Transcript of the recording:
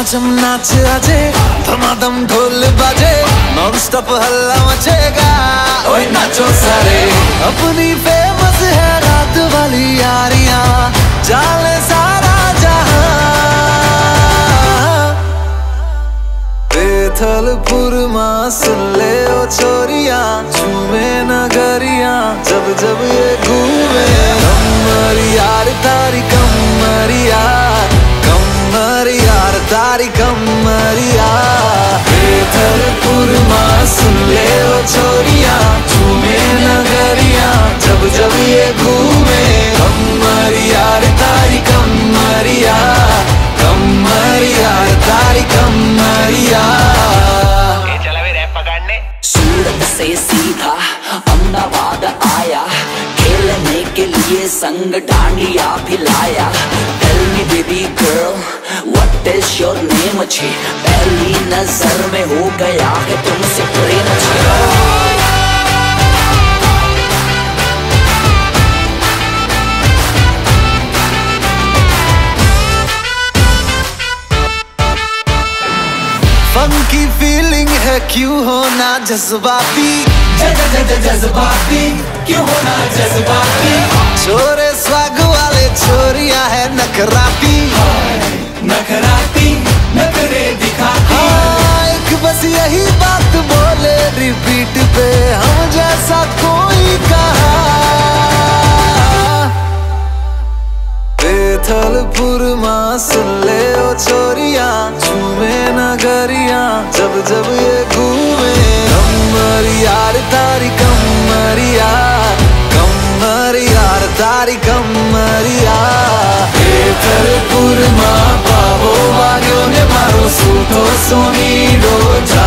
चम नाच आजे, धमाधम ढोल बाजे, नॉन स्टॉप हल्ला मचेगा। ओए नाचो सारे, अपनी फेमस है रात वाली यारियां, जाले सारा जहां। बेथलपुर मां सुन ले ओ छोरियां, झूमे नगरियां जब जब ये घूमे। कमरिया तारी कमरिया, कमरिया तारी कमरिया। बेथलपुर मां सुन ले ओ छोरियां, झूमे नगरियां जब जब ये घूमे। कमरिया तारी कमरिया, कमरिया तारी कमरिया। सूरत से सीधा अहमदाबाद आया, खेलने के लिए संग डांडिया भी लाया। Tell me baby girl, what is your name? अच्छी पहली नजर में हो गया है तुमसे प्रेम। फंकी फीलिंग है क्यों होना जज्बाती, जज्बाती क्यों होना जज्बाती। छोरे स्वाग वाले छोरिया है नखराती, नखराती नखरे दिखाती। हाँ एक बस यही बात बोले रिपीट पे, हम जैसा कोई कहा। बेथलपुर मां सुन ले ओ छोरियां, झूमे नगरियां जब जब ये घूमे। कमरिया तारी कमरिया, कमरिया तारी कमरिया। बेथलपुर मां पावो वाग्यो ने मारो सूतो सोनी डो।